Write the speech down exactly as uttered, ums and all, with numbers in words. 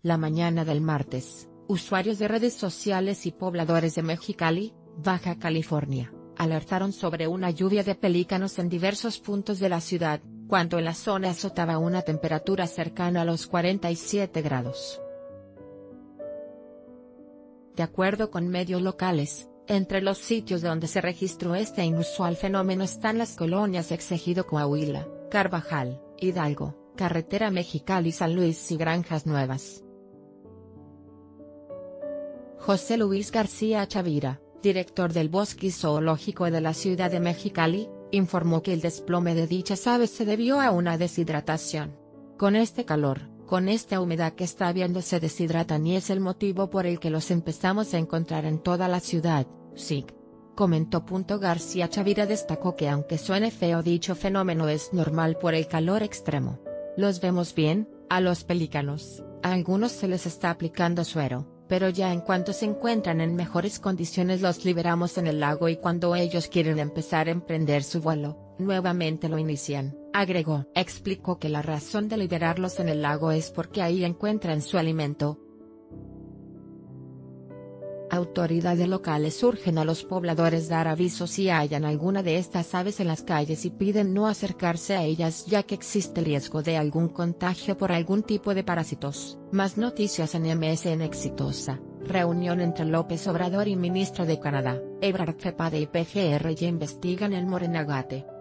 La mañana del martes, usuarios de redes sociales y pobladores de Mexicali, Baja California, alertaron sobre una lluvia de pelícanos en diversos puntos de la ciudad, cuando en la zona azotaba una temperatura cercana a los cuarenta y siete grados. De acuerdo con medios locales, entre los sitios donde se registró este inusual fenómeno están las colonias Exegido Coahuila, Carvajal, Hidalgo, Carretera Mexicali-San Luis y Granjas Nuevas. José Luis García Chavira, director del Bosque Zoológico de la ciudad de Mexicali, informó que el desplome de dichas aves se debió a una deshidratación. Con este calor, con esta humedad que está habiendo, se deshidratan y es el motivo por el que los empezamos a encontrar en toda la ciudad, sí. Comentó. García Chavira destacó que aunque suene feo, dicho fenómeno es normal por el calor extremo. Los vemos bien, a los pelícanos, a algunos se les está aplicando suero, pero ya en cuanto se encuentran en mejores condiciones los liberamos en el lago y cuando ellos quieren empezar a emprender su vuelo, nuevamente lo inician, agregó. Explicó que la razón de liberarlos en el lago es porque ahí encuentran su alimento. Autoridades locales urgen a los pobladores dar aviso si hallan alguna de estas aves en las calles y piden no acercarse a ellas ya que existe riesgo de algún contagio por algún tipo de parásitos. Más noticias en M S N. Exitosa reunión entre López Obrador y ministro de Canadá, Ebrard Cepeda y P G R ya investigan el Morenagate.